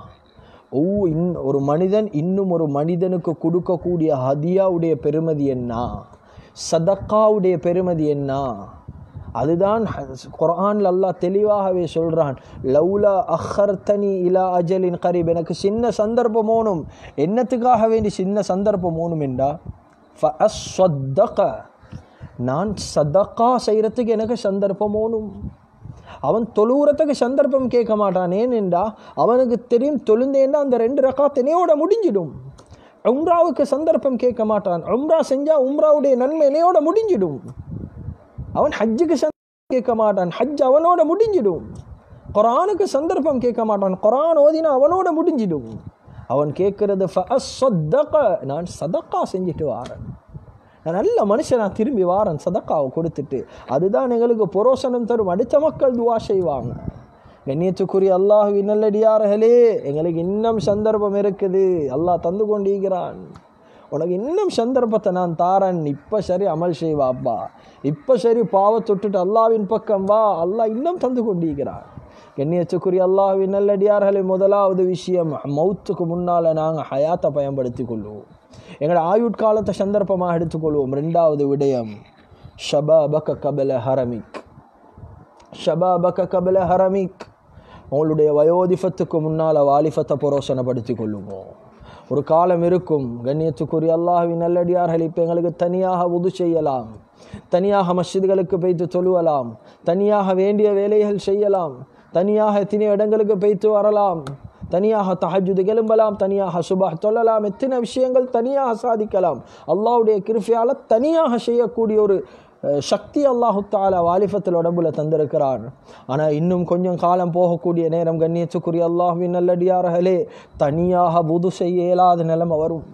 ஓ இன் ஒரு மனிதன் இன்னும் ஒரு மனிதனுக்கு கொடுக்கக்கூடிய ஹதியாவுடைய பெருமதி என்ன, சதக்காவுடைய பெருமதி என்ன. அதுதான் குர்ஆன்ல அல்லாஹ் தெளிவாகவே சொல்றான், லவ்லா அஹர்தனி இலா அஜலின் கரீப், எனக்கு சின்ன சந்தர்ப்பம் ஓணும். என்னத்துக்காக வேண்டி சின்ன சந்தர்ப்பம் ஓணும் என்றா, ஃபஅஸ்ஸதக, நான் சதக்கா செய்கிறதுக்கு எனக்கு சந்தர்ப்பம் ஓணும். அவன் தொழுகிறதுக்கு சந்தர்ப்பம் கேட்க மாட்டான். ஏனென்றா அவனுக்கு தெரியும், தொழுந்தேன்னா அந்த ரெண்டு ரக்காத் என்னையோட முடிஞ்சிடும். உம்ராவுக்கு சந்தர்ப்பம் கேட்க மாட்டான், உம்ரா செஞ்சா உம்ராவுடைய நன்மை என்னையோட முடிஞ்சிடும். அவன் ஹஜ்ஜுக்கு சந்தர்ப்பம் கேட்க மாட்டான், ஹஜ் அவனோட முடிஞ்சிடும். குர்ஆனுக்கு சந்தர்ப்பம் கேட்க மாட்டான், குர்ஆன் ஓதினா அவனோட முடிஞ்சிடும். அவன் கேட்கறது ஃபஅஸ்ஸதக, நான் சதக்கா செஞ்சுட்டு வாரேன், நான் நல்ல மனுஷன், நான் திரும்பி வாரேன் சதக்காவை கொடுத்துட்டு. அதுதான் எங்களுக்கு புரோசனம் தரும். அடுத்த மக்கள் துவா செய்வாங்க. கண்ணியத்துக்குரிய அல்லாஹ்வின் நல்லடியார்களே, எங்களுக்கு இன்னும் சந்தர்ப்பம் இருக்குது, அல்லாஹ் தந்து கொண்டிருக்கிறான். உனக்கு இன்னும் சந்தர்ப்பத்தை நான் தாரன், இப்போ சரி அமல் செய்வாப்பா, இப்போ சரி பாவத்தொட்டுட்டு அல்லாஹ்வின் பக்கம் வா, அல்லாஹ் இன்னும் தந்து கொண்டிருக்கிறான். கண்ணியத்துக்குரிய அல்லாஹ்வின் நல்லடியார்களே, முதலாவது விஷயம், மௌத்துக்கு முன்னால் நாங்கள் ஹயாத்தை பயன்படுத்தி கொள்வோம், எங்களோட ஆயுட்காலத்தை சந்தர்ப்பமாக எடுத்துக்கொள்வோம். ரெண்டாவது விடயம், ஷபாபக கபல ஹரமிக், ஷபாபக கபல ஹரமிக், உங்களுடைய வயோதிஃபத்துக்கு முன்னால் வாலிஃபத்தை புரோசனப்படுத்தி கொள்ளுவோம். ஒரு காலம் இருக்கும் கண்ணியத்துக்குரிய அல்லாஹ்வின் நல்லடியார்கள், இப்போ எங்களுக்கு தனியாக வுது செய்யலாம், தனியாக மஸ்ஜிதுகளுக்கு போய்த்து தொழுவலாம், தனியாக வேண்டிய வேலைகள் செய்யலாம், தனியாக எத்தனை இடங்களுக்கு போய்த்து வரலாம், தனியாக தஹஜ்ஜுத் எழும்பலாம், தனியாக சுபஹ் தொழலாம், எத்தனை விஷயங்கள் தனியாக சாதிக்கலாம். அல்லாஹ்வுடைய கிருபையால் தனியாக செய்யக்கூடிய ஒரு சக்தி அல்லாஹு தஆலா வாலிஃபத்தில் உடம்புல தந்திருக்கிறான். ஆனால் இன்னும் கொஞ்சம் காலம் போகக்கூடிய நேரம் கண்ணியத்துக்குரிய அல்லாஹ்வின் நல்லடியார்களே, தனியாக வுது செய்ய இயலாத நிலைமை வரும்,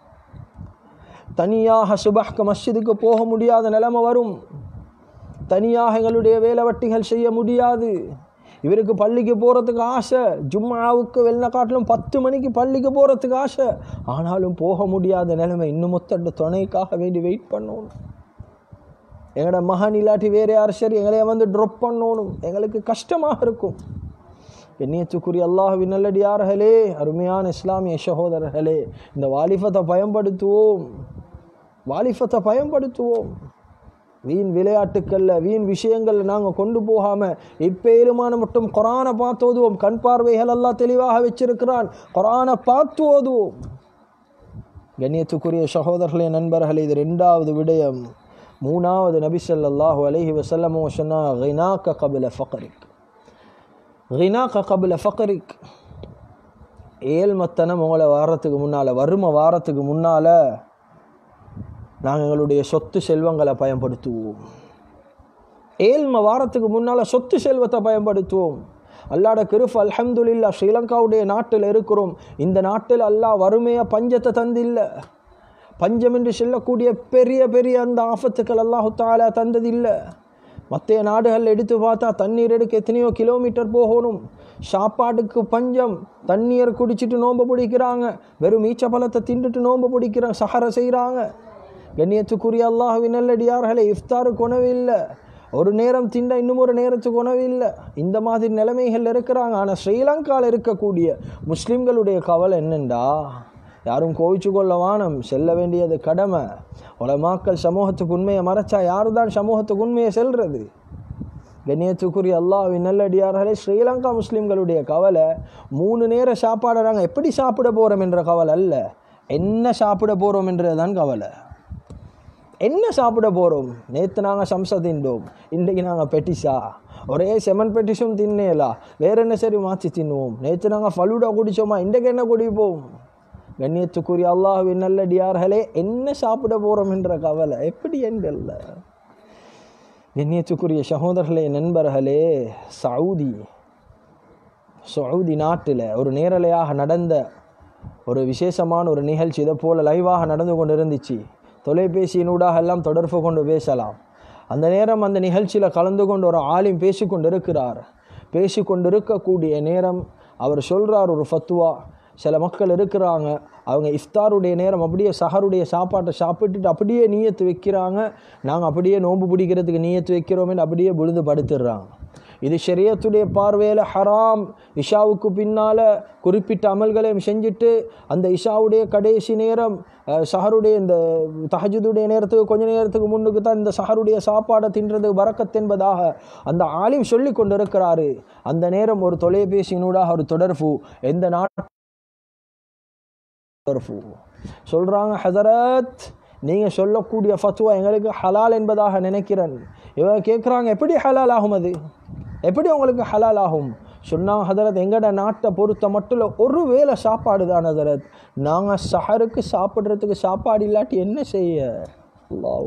தனியாக சுபஹ்க்கு மஸ்ஜிதுக்கு போக முடியாத நிலைமை வரும், தனியாக எங்களுடைய வேலை வட்டிகள் செய்ய முடியாது. இவருக்கு பள்ளிக்கு போகிறதுக்கு ஆசை, ஜும்மாவுக்கு வெள்ளை காட்டிலும் பத்து மணிக்கு பள்ளிக்கு போகிறதுக்கு ஆசை, ஆனாலும் போக முடியாத நிலைமை. இன்னும் மொத்த துணைக்காக வேண்டி வெயிட் பண்ணணும். எங்களோட மகன் இல்லாட்டி வேறு யார் சரி எங்களைய வந்து ட்ராப் பண்ணணும், எங்களுக்கு கஷ்டமாக இருக்கும். கண்ணியத்துக்குரிய அல்லாஹ்வின் நல்லடியார்களே, அருமையான இஸ்லாமிய சகோதரர்களே, இந்த வாலிபத்தை பயன்படுத்துவோம், வாலிபத்தை பயன்படுத்துவோம். வீண் விளையாட்டுக்கள்ல வீண் விஷயங்கள்ல நாங்கள் கொண்டு போகாமல் எப்பேருமான மட்டும் குரானை பார்த்து ஓதுவோம். கண் பார்வைகள் எல்லாம் தெளிவாக வச்சிருக்கிறான், குரானை பார்த்து ஓதுவோம். கண்ணியத்துக்குரிய சகோதரர்களே, நண்பர்களே, இது ரெண்டாவது விடயம். மூணாவது நபி ஸல்லல்லாஹு அலைஹி வஸல்லம் சொன்னா கினாக கபில ஃபக்ரிக், கினாக கபில ஃபக்ரிக். ஏழ்மத்தனம் உங்களை வாரத்துக்கு முன்னால், வறுமை வாரத்துக்கு முன்னால் நாங்கள் எங்களுடைய சொத்து செல்வங்களை பயன்படுத்துவோம். ஏழ்மை வாரத்துக்கு முன்னால் சொத்து செல்வத்தை பயன்படுத்துவோம். அல்லாட கிருஃப் அல்ஹம்துலில்லாஹ், ஸ்ரீலங்காவுடைய நாட்டில் இருக்கிறோம். இந்த நாட்டில் அல்லாஹ் வறுமையை பஞ்சத்தை தந்தில்லை. பஞ்சம் என்று சொல்லக்கூடிய பெரிய பெரிய அந்த ஆபத்துக்கள் அல்லாஹு தஆலா தந்ததில்லை. மற்ற நாடுகள் எடுத்து பார்த்தா தண்ணீர் எடுக்க எத்தனையோ கிலோமீட்டர் போகணும். சாப்பாட்டுக்கு பஞ்சம், தண்ணீர் குடிச்சிட்டு நோன்பு பிடிக்கிறாங்க, வெறும் ஈச்ச பழத்தை தின்றுட்டு நோன்பு பிடிக்கிறாங்க, சஹர செய்கிறாங்க. கண்ணியத்துக்குரிய அல்லாஹ்வின் நல்லடியார்களே, இஃப்தாருக்கு உணவு இல்லை, ஒரு நேரம் திண்ட இன்னும் ஒரு நேரத்துக்கு உணவு இல்லை. இந்த மாதிரி நிலைமைகள் இருக்கிறாங்க. ஆனால் ஸ்ரீலங்காவில் இருக்கக்கூடிய முஸ்லீம்களுடைய கவலை என்னென்றா, யாரும் கோவிச்சு கொள்ள வானம், செல்ல வேண்டியது கடமை. உலமாக்கள் சமூகத்துக்கு உண்மையை மறைச்சா யாரு தான் சமூகத்துக்கு உண்மையை செல்றது? கண்ணியத்துக்குரிய அல்லாஹ்வின் நல்லடியார்களே, ஸ்ரீலங்கா முஸ்லீம்களுடைய கவலை மூணு நேரம் சாப்பாடு நாங்கள் எப்படி சாப்பிட போகிறோம் என்ற கவலை அல்ல, என்ன சாப்பிட போகிறோம் என்றது தான் கவலை. என்ன சாப்பிட போகிறோம்? நேற்று நாங்கள் சம்சா தின்றோம், இன்றைக்கு நாங்கள் பெட்டிஸா, ஒரே செமன் பெட்டிஸும் தின்னேலா, வேற என்ன சரி மாற்றி தின்னுவோம். நேற்று நாங்கள் ஃபலூடா குடித்தோமா, இன்றைக்கு என்ன குடிப்போம்? கண்ணியத்துக்குரிய அல்லாஹ்வின் நல்லடியார்களே, என்ன சாப்பிட போகிறோம் என்ற கவலை எப்படி என்றல்ல. கண்ணியத்துக்குரிய சகோதரர்களே, நண்பர்களே, சவுதி சவுதி நாட்டில் ஒரு நேரலையாக நடந்த ஒரு விசேஷமான ஒரு நிகழ்ச்சி இதை போல் லைவாக நடந்து கொண்டு இருந்துச்சு. தொலைபேசியினூடாக எல்லாம் தொடர்பு கொண்டு பேசலாம். அந்த நேரம் அந்த நிகழ்ச்சியில் கலந்து கொண்டு ஒரு ஆலிம் பேசி கொண்டு இருக்கிறார். பேசி கொண்டு இருக்கக்கூடிய நேரம் அவர் சொல்கிறார் ஒரு ஃபத்வா. சில மக்கள் இருக்கிறாங்க, அவங்க இஃப்தாருடைய நேரம் அப்படியே சஹருடைய சாப்பாட்டை சாப்பிட்டுட்டு அப்படியே நீயத்து வைக்கிறாங்க, நாங்கள் அப்படியே நோன்பு பிடிக்கிறதுக்கு நீயத்து வைக்கிறோம்னு அப்படியே விழுந்து படுத்துடுறாங்க. இது ஷரியத்துடைய பார்வையில் ஹராம். இஷாவுக்கு பின்னால் குறிப்பிட்ட அமல்களையும் செஞ்சுட்டு அந்த இஷாவுடைய கடைசி நேரம் சஹருடைய இந்த தஹஜுதுடைய நேரத்துக்கு கொஞ்ச நேரத்துக்கு முன்னுக்கு தான் இந்த சஹருடைய சாப்பாடை தின்றது பரக்கத் என்பதாக அந்த ஆலிம் சொல்லி கொண்டு இருக்கிறாரு. அந்த நேரம் ஒரு தொலைபேசியினூடாக ஒரு தொடர்பு, எந்த நாட்டு தொடர்பு சொல்கிறாங்க, ஹஸரத் நீங்கள் சொல்லக்கூடிய ஃபத்வா எங்களுக்கு ஹலால் என்பதாக நினைக்கிறேன். இவங்க கேட்குறாங்க, எப்படி ஹலால் ஆகும், அது எப்படி உங்களுக்கு ஹலால் ஆகும்? சொன்னாங்க, ஹதரத் எங்கட நாட்டை பொறுத்த மட்டும் ஒரு வேளை சாப்பாடு தான் ஹதரத், நாங்கள் சஹருக்கு சாப்பிட்றதுக்கு சாப்பாடு இல்லாட்டி என்ன செய்ய? அல்லாஹ்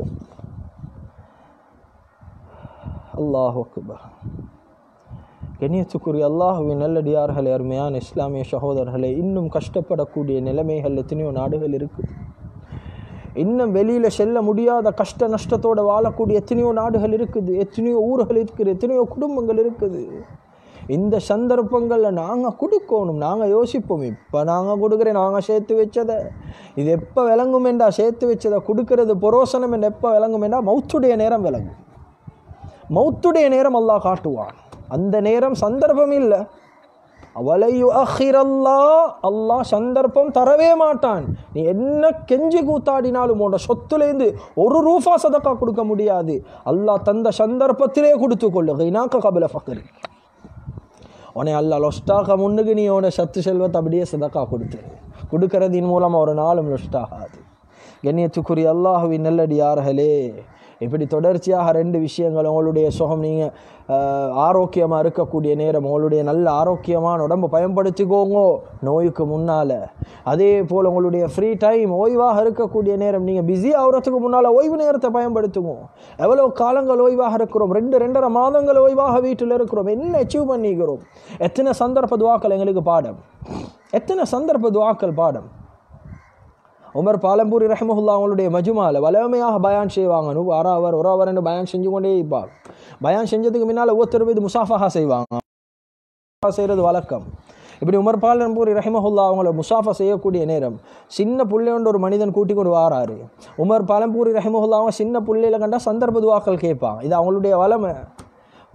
அல்லாஹ் அக்பர். கண்ணியத்துக்குரிய அல்லாஹ்வின் நல்லடியார்களே, அருமையான இஸ்லாமிய சகோதரர்களே, இன்னும் கஷ்டப்படக்கூடிய நிலைமைகள் எத்தனையோ நாடுகள் இருக்குது. இன்னும் வெளியில் செல்ல முடியாத கஷ்ட நஷ்டத்தோடு வாழக்கூடிய எத்தனையோ நாடுகள் இருக்குது, எத்தனையோ ஊர்கள் இருக்குது, எத்தனையோ குடும்பங்கள் இருக்குது. இந்த சந்தர்ப்பங்களில் நாங்கள் கொடுக்கணும். நாங்கள் யோசிப்போம், இப்போ நாங்கள் கொடுக்குறேன், நாங்கள் சேர்த்து வச்சதை இது எப்போ விளங்கும் என்றா, சேர்த்து வச்சதை கொடுக்கறது புரோசனம் என்று எப்போ விளங்கும் என்றா, மௌத்துடைய நேரம் விளங்கும். மௌத்துடைய நேரம் அல்லாஹ் காட்டுவான். அந்த நேரம் சந்தர்ப்பம் இல்லை. அவளையு அஹிரல்லா, அல்லாஹ் சந்தர்ப்பம் தரவே மாட்டான். நீ என்ன கெஞ்சி கூத்தாடினாலும் உன்னோட சொத்துலேருந்து ஒரு ரூபா சதக்கா கொடுக்க முடியாது. அல்லாஹ் தந்த சந்தர்ப்பத்திலே கொடுத்து கொள்ளு. கினாக கபில ஃபக்ரி, உன்னை அல்லாஹ் லொஸ்டாக முன்னுக்கு நீ உன்னோட சத்து செல்வத்தை அப்படியே சதக்கா கொடுத்து கொடுக்கறதின் மூலமாக ஒரு நாளும் லொஸ்டாகாது. கண்ணியத்துக்குரிய அல்லாஹ்வின் நல்லடியார்களே, இப்படி தொடர்ச்சியாக ரெண்டு விஷயங்கள், உங்களுடைய சுகம், நீங்கள் ஆரோக்கியமாக இருக்கக்கூடிய நேரம், உங்களுடைய நல்ல ஆரோக்கியமான உடம்பை பயன்படுத்திக்கோங்க நோய்க்கு முன்னால். அதே போல் உங்களுடைய ஃப்ரீ டைம், ஓய்வாக இருக்கக்கூடிய நேரம், நீங்கள் பிஸி ஆகிறதுக்கு முன்னால் ஓய்வு நேரத்தை பயன்படுத்துங்க. எவ்வளோ காலங்கள் ஓய்வாக இருக்கிறோம், ரெண்டு ரெண்டரை மாதங்கள் ஓய்வாக வீட்டில் இருக்கிறோம், என்ன அச்சீவ் பண்ணிக்கிறோம்? எத்தனை சந்தர்ப்ப துவாக்கள் எங்களுக்கு பாடம், எத்தனை சந்தர்ப்ப துவாக்கள் பாடம். உமர் பாலம்பூரி ரஹ்மஹுல்லா அவங்களுடைய மஜ்மால வலிமையாக பயான் செய்வாங்க. நூ அரை அவர் ஒரு அவர் என்று பயான் செஞ்சு கொண்டே இருப்பாங்க. பயான் செஞ்சதுக்கு முன்னால் ஒவ்வொருத்தரும் இது முசாஃபஹா செய்வாங்க, செய்கிறது வழக்கம். இப்படி உமர் பாலம்பூரி ரஹ்மஹுல்லா அவங்கள முசாஃபா செய்யக்கூடிய நேரம் சின்ன புள்ளையோண்டு ஒரு மனிதன் கூட்டி கொண்டு வாராரு. உமர் பாலம்பூரி ரஹ்மஹுல்லா அவங்க சின்ன புள்ளையில கண்டா சந்தர்ப்ப துவாக்கள் கேட்பாங்க. இது அவங்களுடைய வளமை.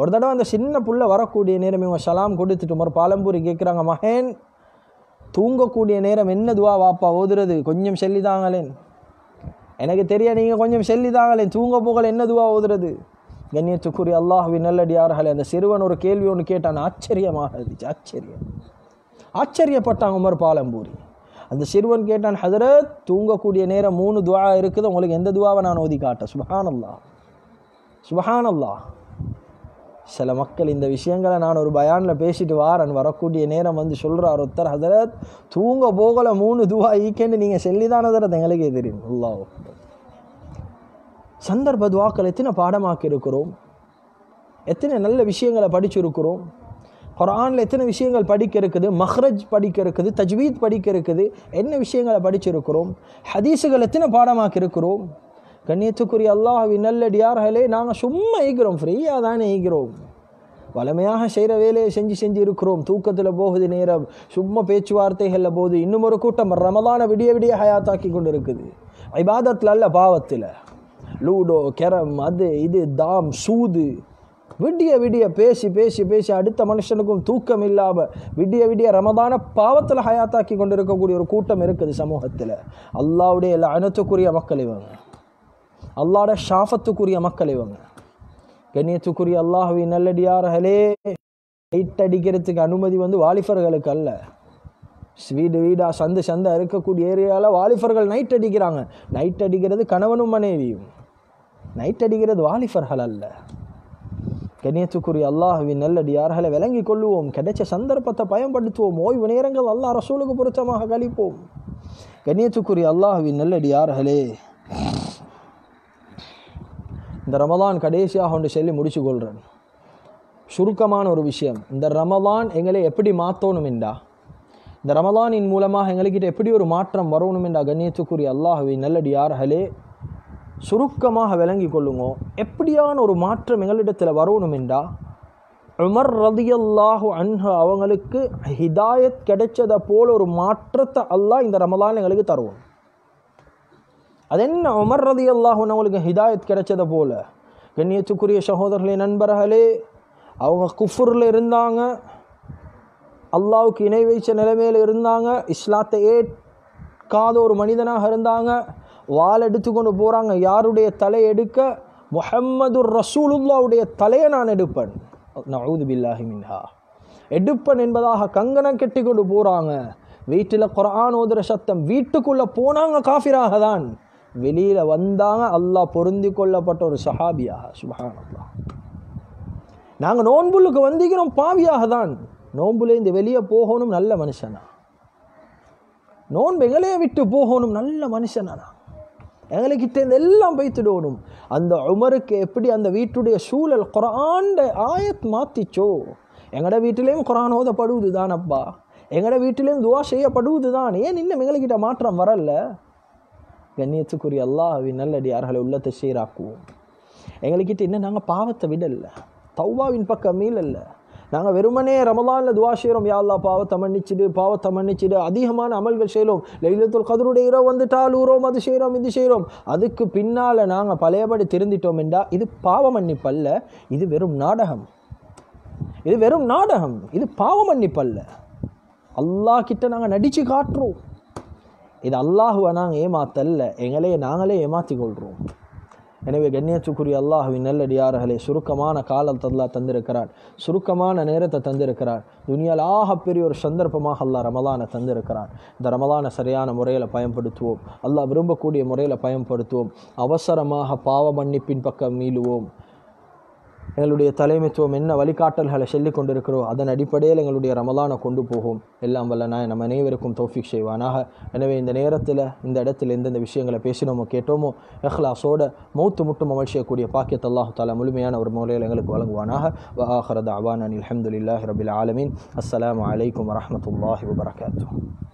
ஒரு தடவை அந்த சின்ன புள்ள வரக்கூடிய நேரம் இவங்க சலாம் கொடுத்துட்டு ஒரு பாலம்பூரி கேட்குறாங்க, மகன் தூங்கக்கூடிய நேரம் என்ன துவா வாப்பா ஓதுறது, கொஞ்சம் சொல்லிதாங்களேன், எனக்கு தெரியா நீங்கள் கொஞ்சம் சொல்லிதாங்களேன், தூங்க போகல என்ன துவா ஓதுறது. கண்ணியத்துக்குரிய அல்லாஹ்வின் நல்லடியார்களே, அந்த சிறுவன் ஒரு கேள்வி ஒன்று கேட்டான், ஆச்சரியமாக இருந்துச்சு. ஆச்சரியம் ஆச்சரியப்பட்டாங்க உமர் பாலம்பூரி. அந்த சிறுவன் கேட்டான், ஹதரத் தூங்கக்கூடிய நேரம் மூணு துவா இருக்குது, உங்களுக்கு எந்த துவாவை நான் ஓதி காட்ட? சுப்ஹானல்லாஹ் சுப்ஹானல்லாஹ். சில மக்கள் இந்த விஷயங்களை நான் ஒரு பயானில் பேசிட்டு வாரன், வரக்கூடிய நேரம் வந்து சொல்கிறார் ஒருத்தர், ஹதரத் தூங்க போகல மூணு துவா ஈக்கேன்னு நீங்கள் சொல்லிதான் ஹதரத் எங்களுக்கே தெரியும். அல்லாஹ் சந்தர்ப்ப துவாக்கள் எத்தனை பாடமாக்கி இருக்கிறோம், எத்தனை நல்ல விஷயங்களை படிச்சிருக்கிறோம். குர்ஆனில் எத்தனை விஷயங்கள் படிக்க இருக்குது, மஹ்ரஜ் படிக்க இருக்குது, தஜ்வீத் படிக்க இருக்குது, என்ன விஷயங்களை படிச்சிருக்கிறோம். ஹதீஸுகள் எத்தனை பாடமாக்கி இருக்கிறோம். கண்ணியத்துக்குரிய அல்லாஹ்வின் நல்லடியார்களே, நாங்கள் சும்மா ஈக்கிறோம், ஃப்ரீயாக தானே ஈக்கிறோம். வளமையாக செய்கிற வேலையை செஞ்சு செஞ்சு இருக்கிறோம். தூக்கத்தில் போகுது நேரம், சும்மா பேச்சுவார்த்தைகளில் போகுது. இன்னும் ஒரு கூட்டம் ரமலான விடிய விடிய ஹயாத்தாக்கி கொண்டு இருக்குது. இபாதத்தில் அல்ல, பாவத்தில். லூடோ, கெரம், அது இது, தாம், சூது, விடிய விடிய பேசி பேசி பேசி அடுத்த மனுஷனுக்கும் தூக்கம் இல்லாமல் விடிய விடிய ரமதான பாவத்தில் ஹயாத்தாக்கி கொண்டு இருக்கக்கூடிய ஒரு கூட்டம் இருக்குது சமூகத்தில். அல்லாஹ்வுடைய லஅனத்துக்குரிய மக்கள் இவங்க, அல்லாஹ்வுடைய ஷாஃபத்துக்குரிய மக்கள் இவங்க. கண்ணியத்துக்குரிய அல்லாஹ்வின் நல்லடியார்களே, லைட் அடிக்கிறதுக்கு அனுமதி வந்து வாலிபர்களுக்கு அல்ல. வீடு வீடா சந்து சந்தை இருக்கக்கூடிய ஏரியாவில் வாலிபர்கள் நைட் அடிக்கிறாங்க. நைட் அடிக்கிறது கணவனும் மனைவியும், நைட் அடிக்கிறது வாலிபர்கள் அல்ல. கண்ணியத்துக்குரிய அல்லாஹ்வின் நல்லடியார்களை விளங்கி கொள்ளுவோம், கிடைச்ச சந்தர்ப்பத்தை பயன்படுத்துவோம், ஓய்வு நேரங்கள் அல்லாஹ் ரசூலுக்கு பொருத்தமாக கழிப்போம். கண்ணியத்துக்குரிய அல்லாஹ்வின் நல்லடியார்களே, இந்த ரமலான் கடைசியாக ஒன்று சொல்லி முடிச்சு கொள்கிறேன். சுருக்கமான ஒரு விஷயம், இந்த ரமலான் எங்களை எப்படி மாற்றணும் என்றா, இந்த ரமலானின் மூலமாக எங்கள்கிட்ட எப்படி ஒரு மாற்றம் வரணும் என்றா, கண்ணியத்துக்குரிய அல்லாஹ்வின் நல்லடியார்களே சுருக்கமாக விளங்கி கொள்ளுங்க. எப்படியான ஒரு மாற்றம் எங்களிடத்தில் வரணும் என்றா, உமர் ரலியல்லாஹு அன்ஹு அவங்களுக்கு ஹிதாயத் கிடைச்சதை போல ஒரு மாற்றத்தை அல்லாஹ் இந்த ரமலான் எங்களுக்கு தருவோம். அது என்ன? உமர் ரலியல்லாஹு அன்ஹு அவங்களுக்கு ஹிதாயத் கிடைச்சதை போல. கண்ணியத்துக்குரிய சகோதரர்களே, நண்பர்களே, அவங்க குஃபுரில் இருந்தாங்க, அல்லாஹ்வுக்கு இணை வைச்ச நிலைமையில் இருந்தாங்க, இஸ்லாத்தை ஏற்காத ஒரு மனிதனாக இருந்தாங்க. வாள் எடுத்துக்கொண்டு போகிறாங்க, யாருடைய தலை எடுக்க? முஹம்மது ரசூலுல்லாவுடைய தலையை நான் எடுப்பேன், நஊது பில்லாஹி மின்ஹா, எடுப்பன் என்பதாக கங்கணம் கட்டி கொண்டு போகிறாங்க. வீட்டில் குர்ஆன் ஓதுற சத்தம், வீட்டுக்குள்ளே போனாங்க காஃபிராக தான், வெளியில் வந்தாங்க அல்லாஹ் பொருந்தி கொள்ளப்பட்ட ஒரு சஹாபியாக. சுப்ஹானல்லாஹ். நாங்கள் நோன்புலுக்கு வந்திக்கிறோம் பாவியாக தான், நோன்புலேருந்து வெளியே போகணும் நல்ல மனுஷனா, நோன்பு எங்களையே விட்டு போகணும் நல்ல மனுஷனா, எங்களுக்கிட்ட எல்லாம் வைத்துடணும். அந்த உமருக்கு எப்படி அந்த வீட்டுடைய சூழல் குர்ஆன் ஆயத் மாற்றிச்சோ, எங்களோட வீட்டிலையும் குர்ஆன் ஓதப்படுவது தான் அப்பா, எங்களோட வீட்டிலையும் துவா செய்யப்படுவது தான், ஏன் இன்னும் எங்கள்கிட்ட மாற்றம் வரல? கண்ணியத்துக்குரிய அல்லாஹ்வின் நல்லடியார்களை உள்ளத்தை சீராக்குவோம். எங்கள்கிட்ட இன்னும் நாங்கள் பாவத்தை விடல, தௌபாவின் பக்கம் மீளல்ல. நாங்கள் வெறுமனே ரமலானில் துவா செய்கிறோம், யா அல்லாஹ் பாவத்தை மன்னிச்சிடு, பாவத்தை மன்னிச்சிடு, அதிகமான அமல்கள் செய்கிறோம், லைலத்துல் கத்ருடைய இரவு வந்துட்டால் ஊரோம், அது செய்கிறோம், இது செய்கிறோம். அதுக்கு பின்னால் நாங்கள் பழையபடி திருந்திட்டோம் என்றா இது பாவ மன்னிப்பல்ல, இது வெறும் நாடகம், இது வெறும் நாடகம், இது பாவ மன்னிப்பல்ல. அல்லாஹ் கிட்ட நாங்கள் நடித்து காட்டுறோம். இது அல்லாஹுவை நாங்கள் ஏமாத்தல்ல, எங்களையே நாங்களே ஏமாற்றி கொள்கிறோம். எனவே கண்ணியத்துக்குரிய அல்லாஹ்வின் நல்லடியார்களே, சுருக்கமான காலத்தை அல்லாஹ் தந்திருக்கிறார், சுருக்கமான நேரத்தை தந்திருக்கிறார். துனியாவில் ஆகப்பெரிய ஒரு சந்தர்ப்பமாக அல்லாஹ் ரமலானை தந்திருக்கிறான். இந்த ரமலானை சரியான முறையில் பயன்படுத்துவோம், அல்லாஹ் விரும்பக்கூடிய முறையில் பயன்படுத்துவோம். அவசரமாக பாவ மன்னிப்பின் பக்கம் மீளுவோம். எங்களுடைய தலைமைத்துவம் என்ன வழிகாட்டல்களை சொல்லிக் கொண்டிருக்கிறோம், அதன் அடிப்படையில் எங்களுடைய ரமலானை கொண்டு போகும். எல்லாம் வல்ல நான் நம்ம அனைவருக்கும் தௌஃபீக் செய்வானாக. எனவே இந்த நேரத்தில் இந்த இடத்துல எந்தெந்த விஷயங்களை பேசினோமோ கேட்டோமோ இஹ்லாஸோட மௌத்து முட்டும் அமல் செய்யக்கூடிய பாக்கியத்தை அல்லாஹ் தஆலா முழுமையான ஒரு முறையில் எங்களுக்கு வழங்குவானாக. வ ஆகிரு தஅவானா அல்ஹம்துலில்லாஹி ரப்பில் ஆலமீன். அஸ்ஸலாமு அலைக்கும் வரஹ்மத்துல்லாஹி வபரகாத்துஹு.